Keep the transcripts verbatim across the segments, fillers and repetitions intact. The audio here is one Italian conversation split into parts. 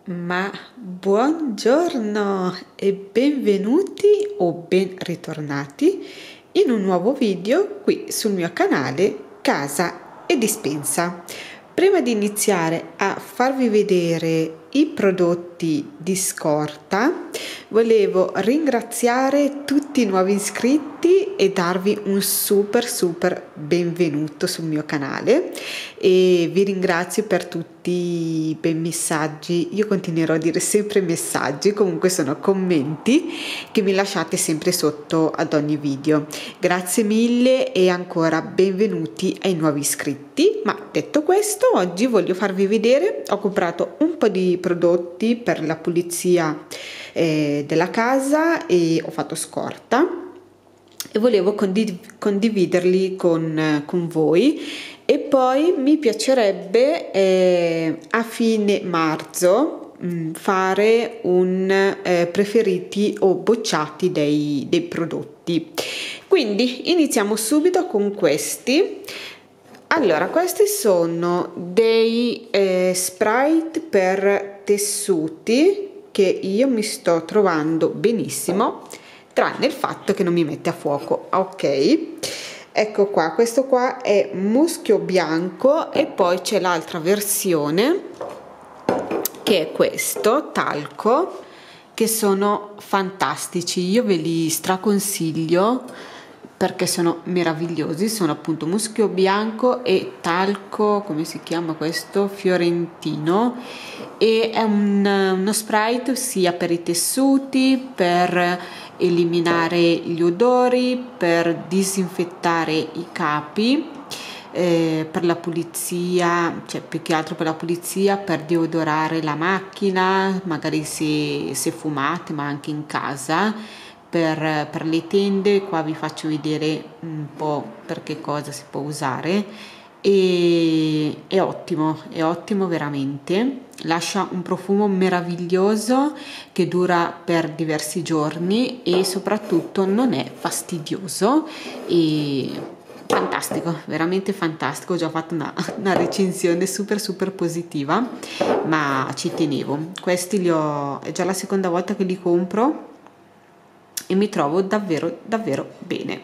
Ma buongiorno e benvenuti o ben ritornati in un nuovo video qui sul mio canale Casa e Dispensa. Prima di iniziare a farvi vedere i prodotti di scorta, volevo ringraziare tutti i nuovi iscritti e darvi un super super benvenuto sul mio canale e vi ringrazio per tutti i bei messaggi. Io continuerò a dire sempre messaggi, comunque sono commenti che mi lasciate sempre sotto ad ogni video. Grazie mille e ancora benvenuti ai nuovi iscritti. Ma detto questo, oggi voglio farvi vedere, ho comprato un po' di prodotti per la pulizia eh, della casa e ho fatto scorta e volevo condiv- condividerli con, con voi. E poi mi piacerebbe eh, a fine marzo mh, fare un eh, preferiti o bocciati dei, dei prodotti. Quindi iniziamo subito con questi. Allora, questi sono dei eh, Sprite per tessuti che io mi sto trovando benissimo, tranne il fatto che non mi mette a fuoco. Ok, ecco qua, questo qua è muschio bianco e poi c'è l'altra versione che è questo, talco, che sono fantastici, io ve li straconsiglio perché sono meravigliosi. Sono appunto muschio bianco e talco, come si chiama questo? Fiorentino, e è un, uno Sprite sia per i tessuti, per eliminare gli odori, per disinfettare i capi, eh, per la pulizia, cioè più che altro per la pulizia, per deodorare la macchina, magari se, se fumate, ma anche in casa. Per, per le tende, qua vi faccio vedere un po' per che cosa si può usare e è ottimo, è ottimo veramente, lascia un profumo meraviglioso che dura per diversi giorni e soprattutto non è fastidioso e fantastico, veramente fantastico. Ho già fatto una, una recensione super super positiva, ma ci tenevo. Questi li ho, è già la seconda volta che li compro e mi trovo davvero davvero bene.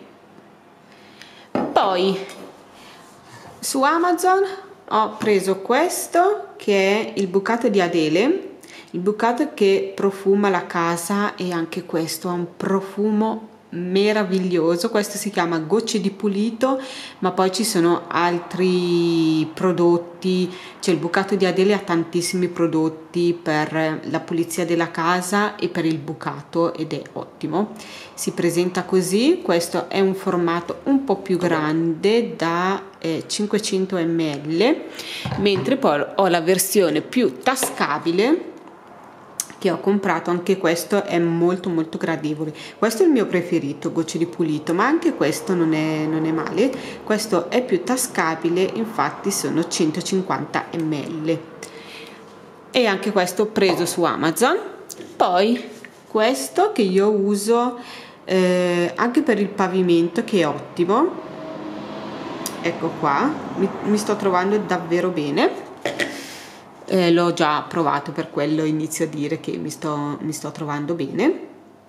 Poi su Amazon ho preso questo che è il bucato di Adele, il bucato che profuma la casa, e anche questo ha un profumo meraviglioso. Questo si chiama Gocce di Pulito, ma poi ci sono altri prodotti, cioè il bucato di Adele ha tantissimi prodotti per la pulizia della casa e per il bucato ed è ottimo. Si presenta così, questo è un formato un po' più grande da eh, cinquecento millilitri, mentre poi ho la versione più tascabile che ho comprato. Anche questo è molto molto gradevole. Questo è il mio preferito, Gocce di Pulito, ma anche questo non è, non è male. Questo è più tascabile, infatti sono centocinquanta millilitri e anche questo preso su Amazon. Poi questo che io uso eh, anche per il pavimento, che è ottimo, ecco qua, mi, mi sto trovando davvero bene. Eh, l'ho già provato, per quello inizio a dire che mi sto, mi sto trovando bene.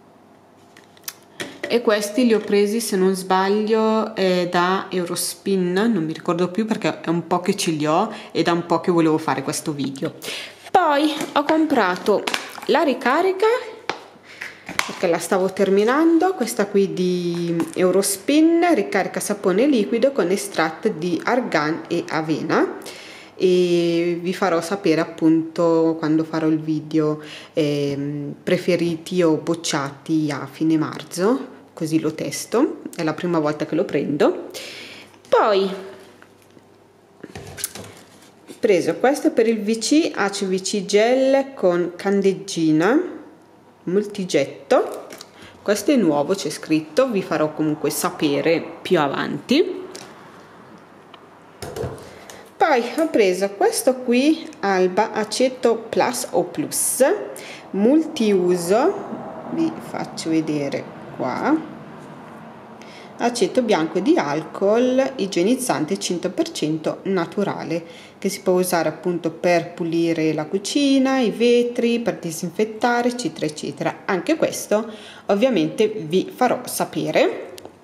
E questi li ho presi, se non sbaglio, eh, da Eurospin, non mi ricordo più perché è un po' che ce li ho e da un po' che volevo fare questo video. Poi ho comprato la ricarica perché la stavo terminando, questa qui di Eurospin, ricarica sapone liquido con estratto di argan e avena, e vi farò sapere appunto quando farò il video eh, preferiti o bocciati a fine marzo, così lo testo, è la prima volta che lo prendo. Poi ho preso questo per il V C, A C V C gel con candeggina multigetto, questo è nuovo, c'è scritto, vi farò comunque sapere più avanti. Poi ho preso questo qui, Alba Aceto Plus o Plus multiuso, vi faccio vedere qua, aceto bianco di alcol igienizzante cento per cento naturale, che si può usare appunto per pulire la cucina, i vetri, per disinfettare, eccetera eccetera. Anche questo ovviamente vi farò sapere.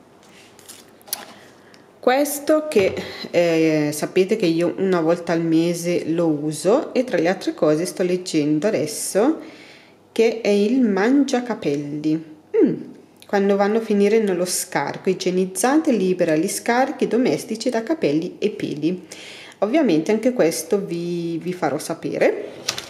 Questo che eh, sapete che io una volta al mese lo uso, e tra le altre cose sto leggendo adesso che è il mangiacapelli. Mm. Quando vanno a finire nello scarico, igienizzante, libera gli scarichi domestici da capelli e peli. Ovviamente anche questo vi, vi farò sapere.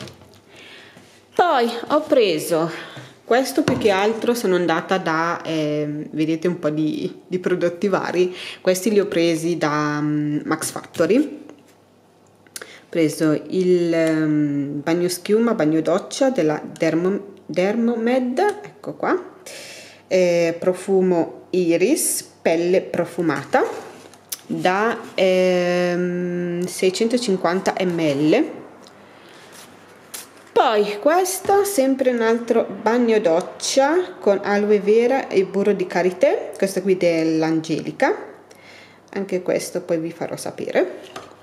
Poi ho preso questo, più che altro sono andata da, eh, vedete un po' di, di prodotti vari, questi li ho presi da um, Max Factory. Ho preso il um, bagno schiuma, bagno doccia della Dermo, Dermomed, ecco qua, eh, profumo Iris, pelle profumata, da ehm, seicentocinquanta millilitri. Poi questo, sempre un altro bagno doccia con aloe vera e burro di karité, questo qui dell'Angelica, anche questo poi vi farò sapere.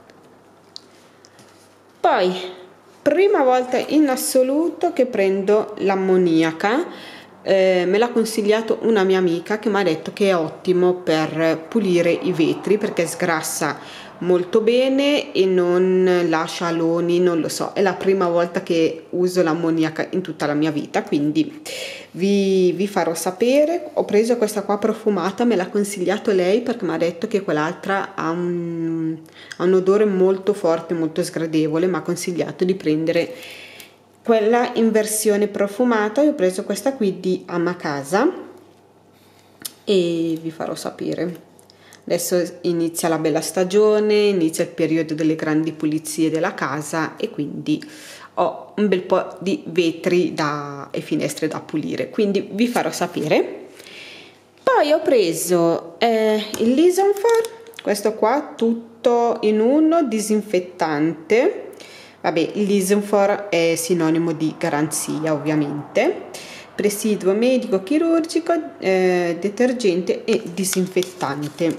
Poi prima volta in assoluto che prendo l'ammoniaca, eh, me l'ha consigliato una mia amica che mi ha detto che è ottimo per pulire i vetri perché sgrassa molto bene e non lascia aloni, non lo so, è la prima volta che uso l'ammoniaca in tutta la mia vita, quindi vi, vi farò sapere. Ho preso questa qua profumata, me l'ha consigliato lei perché mi ha detto che quell'altra ha un, ha un odore molto forte, molto sgradevole, mi ha consigliato di prendere quella in versione profumata. Io ho preso questa qui di Amacasa e vi farò sapere. Adesso inizia la bella stagione, inizia il periodo delle grandi pulizie della casa e quindi ho un bel po' di vetri da, e finestre da pulire, quindi vi farò sapere. Poi ho preso eh, il Lisonfar, questo qua tutto in uno, disinfettante. Vabbè, il Lisonfar è sinonimo di garanzia ovviamente. Presiduo medico chirurgico, eh, detergente e disinfettante,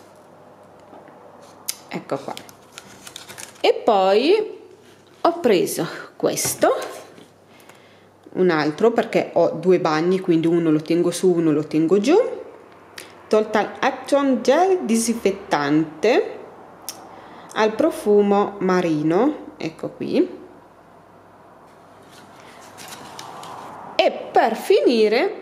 ecco qua. E poi ho preso questo, un altro perché ho due bagni, quindi uno lo tengo su, uno lo tengo giù. Total Action Gel disinfettante al profumo marino, ecco qui. E per finire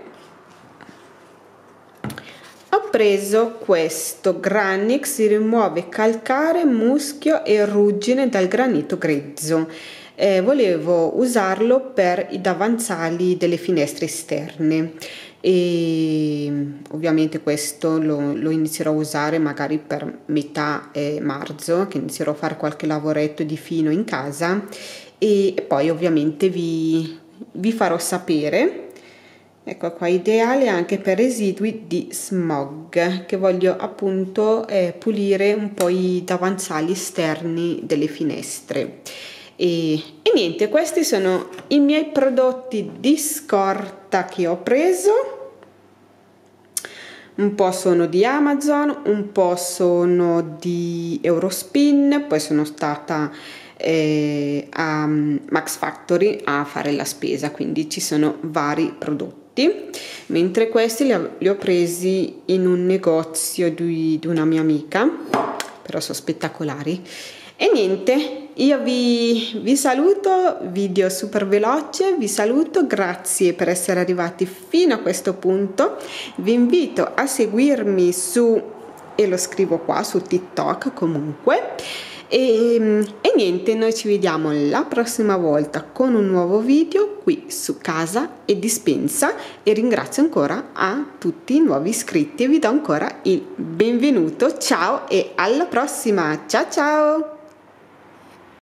ho preso questo Granix, si rimuove calcare, muschio e ruggine dal granito grezzo. Eh, volevo usarlo per i davanzali delle finestre esterne e ovviamente questo lo, lo inizierò a usare magari per metà eh, marzo, che inizierò a fare qualche lavoretto di fino in casa e, e poi ovviamente vi vi farò sapere. Ecco qua, ideale anche per residui di smog, che voglio appunto eh, pulire un po' i davanzali esterni delle finestre. E, e niente, questi sono i miei prodotti di scorta che ho preso. Un po' sono di Amazon, un po' sono di Eurospin, poi sono stata eh, a Max Factory a fare la spesa, quindi ci sono vari prodotti, mentre questi li ho, li ho presi in un negozio di, di una mia amica, però sono spettacolari. E niente, io vi, vi saluto, video super veloce, vi saluto, grazie per essere arrivati fino a questo punto, vi invito a seguirmi su, e lo scrivo qua, su TikTok comunque, e, e niente, noi ci vediamo la prossima volta con un nuovo video qui su Casa e Dispensa e ringrazio ancora a tutti i nuovi iscritti e vi do ancora il benvenuto, ciao e alla prossima, ciao ciao!